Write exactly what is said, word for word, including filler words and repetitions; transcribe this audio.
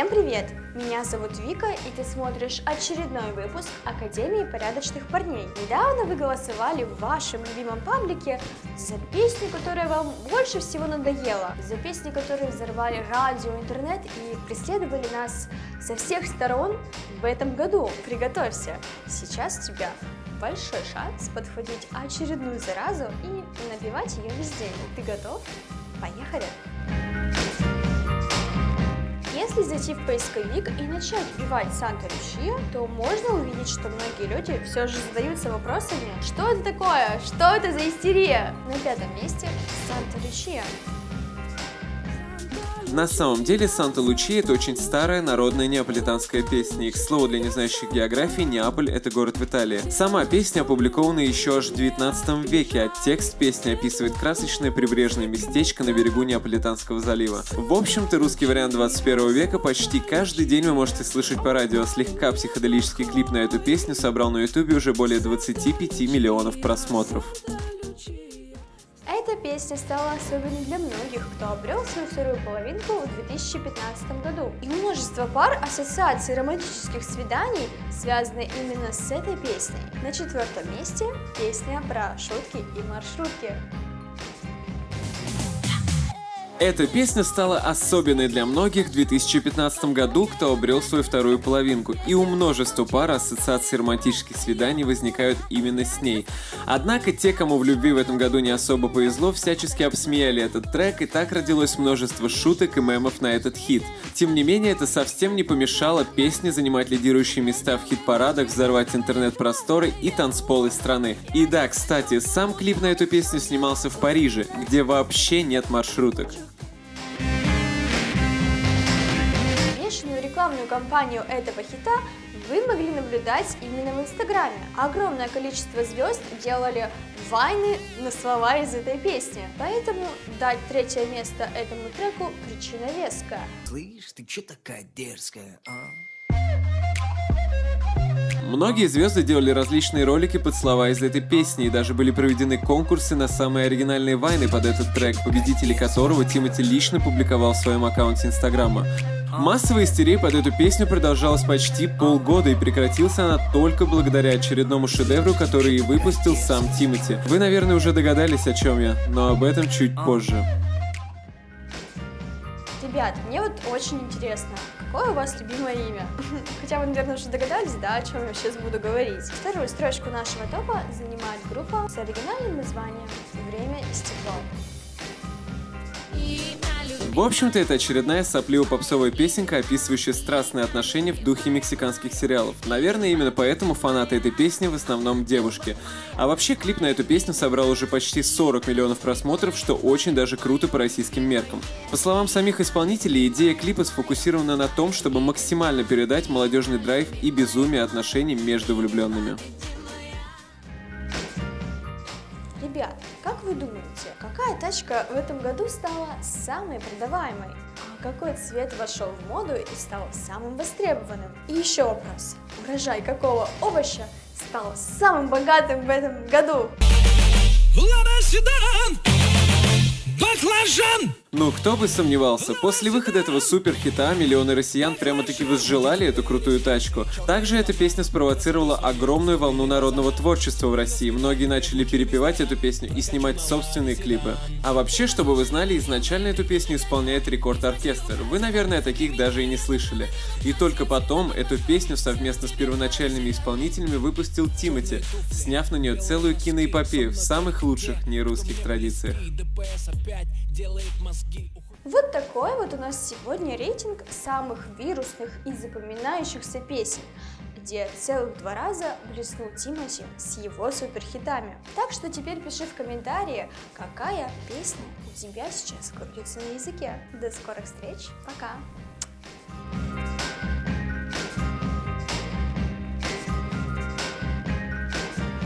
Всем привет! Меня зовут Вика, и ты смотришь очередной выпуск Академии порядочных парней. Недавно вы голосовали в вашем любимом паблике за песню, которая вам больше всего надоела, за песни, которые взорвали радио, интернет и преследовали нас со всех сторон в этом году. Приготовься! Сейчас у тебя большой шанс подхватить очередную заразу и напевать ее весь день. Ты готов? Поехали! Если зайти в поисковик и начать вбивать Санта Лючия, то можно увидеть, что многие люди все же задаются вопросами, что это такое, что это за истерия. На пятом месте Санта Лючия. На самом деле Санта Лучия — это очень старая народная неаполитанская песня, и, к слову, для незнающих географии, Неаполь — это город в Италии. Сама песня опубликована еще аж в девятнадцатом веке, а текст песни описывает красочное прибрежное местечко на берегу Неаполитанского залива. В общем-то, русский вариант двадцать первого века почти каждый день вы можете слышать по радио. Слегка психоделический клип на эту песню собрал на ютубе уже более двадцати пяти миллионов просмотров. Эта песня стала особенной для многих, кто обрел свою вторую половинку в две тысячи пятнадцатом году. И множество пар ассоциаций романтических свиданий связаны именно с этой песней. На четвертом месте песня про шутки и маршрутки. Эта песня стала особенной для многих в две тысячи пятнадцатом году, кто обрел свою вторую половинку, и у множества пар ассоциаций романтических свиданий возникают именно с ней. Однако те, кому в любви в этом году не особо повезло, всячески обсмеяли этот трек, и так родилось множество шуток и мемов на этот хит. Тем не менее, это совсем не помешало песне занимать лидирующие места в хит-парадах, взорвать интернет-просторы и танцполы страны. И да, кстати, сам клип на эту песню снимался в Париже, где вообще нет маршруток. Рекламную кампанию этого хита вы могли наблюдать именно в Инстаграме. Огромное количество звезд делали вайны на слова из этой песни. Поэтому дать третье место этому треку причина веская. Слышь, ты чё такая дерзкая, а? Многие звезды делали различные ролики под слова из этой песни, и даже были проведены конкурсы на самые оригинальные вайны под этот трек, победители которого Тимати лично публиковал в своем аккаунте Инстаграма. Массовая истерия под эту песню продолжалась почти полгода, и прекратилась она только благодаря очередному шедевру, который и выпустил сам Тимати. Вы, наверное, уже догадались, о чем я, но об этом чуть позже. Ребят, мне вот очень интересно, какое у вас любимое имя? Хотя вы, наверное, уже догадались, да, о чем я сейчас буду говорить. Вторую строчку нашего топа занимает группа с оригинальным названием «Время и стекло». В общем-то, это очередная сопливо-попсовая песенка, описывающая страстные отношения в духе мексиканских сериалов. Наверное, именно поэтому фанаты этой песни в основном девушки. А вообще, клип на эту песню собрал уже почти сорок миллионов просмотров, что очень даже круто по российским меркам. По словам самих исполнителей, идея клипа сфокусирована на том, чтобы максимально передать молодежный драйв и безумие отношений между влюбленными. Ребят, как вы думаете, какая тачка в этом году стала самой продаваемой? А какой цвет вошел в моду и стал самым востребованным? И еще вопрос. Урожай какого овоща стал самым богатым в этом году? Баклажан! Ну, кто бы сомневался, после выхода этого супер-хита миллионы россиян прямо-таки возжелали эту крутую тачку. Также эта песня спровоцировала огромную волну народного творчества в России. Многие начали перепевать эту песню и снимать собственные клипы. А вообще, чтобы вы знали, изначально эту песню исполняет Рекорд-оркестр. Вы, наверное, таких даже и не слышали. И только потом эту песню совместно с первоначальными исполнителями выпустил Тимати, сняв на нее целую киноэпопею в самых лучших нерусских традициях. Вот такой вот у нас сегодня рейтинг самых вирусных и запоминающихся песен, где целых два раза блеснул Тимати с его суперхитами. Так что теперь пиши в комментарии, какая песня у тебя сейчас крутится на языке. До скорых встреч, пока!